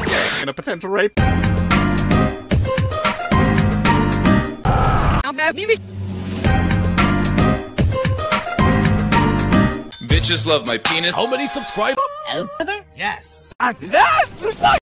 And a potential rape. Bitches love my penis. How many subscribers? Yes. Subscribe!